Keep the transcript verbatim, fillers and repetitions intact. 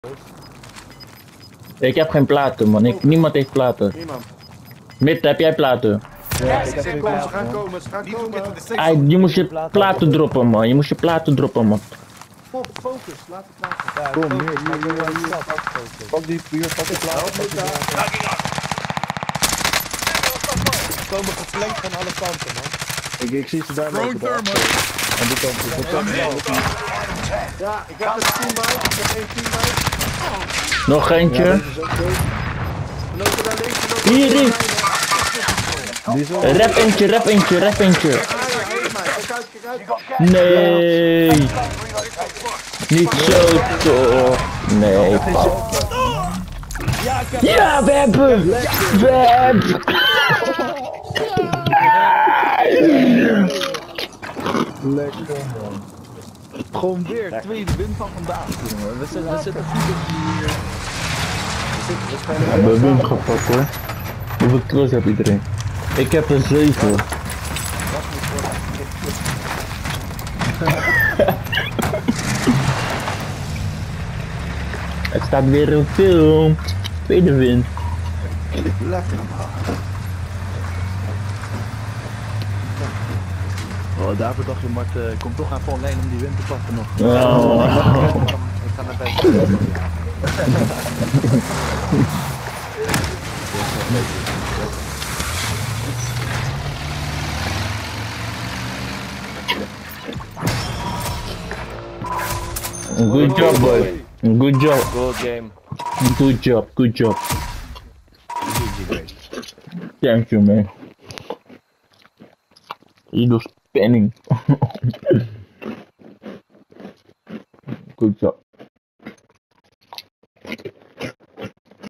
Ik heb geen platen, man. Ik, niemand heeft platen. Niemand. Mid, heb jij platen? Ja, ik heb geen platen. Ze gaan komen, ze gaan komen. Ay, je moest je platen droppen, man. Je moest je platen droppen, man. Focus, laat het platen. Ja, kom hier, hier, hier, hier. Pak die vuur, pak die plaat. Ze komen geflankt van alle kanten, man. Ik, ik zie ze daar lopen. En die kant, die kant. Ja, ik heb een team uit. Ik heb één team uit. Nog eentje. Lopen daar links, lopen Hier, hier. Rap eentje, rap eentje, rap eentje. Kijk uit, kijk uit. Nee. Niet zo toch. Nee, pap. Ja, we hebben. We hebben. Lekker, man. Gewoon weer, tweede win van vandaag, jongen. We zitten, we zitten goed op die... We hebben win gepakt, hoor. Hoeveel kills heb iedereen? Ik heb er zeven. Het staat weer een film. Tweede win. Lekker. Oh, daarvoor dacht je, Mart, uh, kom toch even alleen om die win te pakken nog. Oh. Ik ga naar bed. Good job, boy. Good job. Good game. Good job. Good job. Thank you, man. You do spinning. Good job.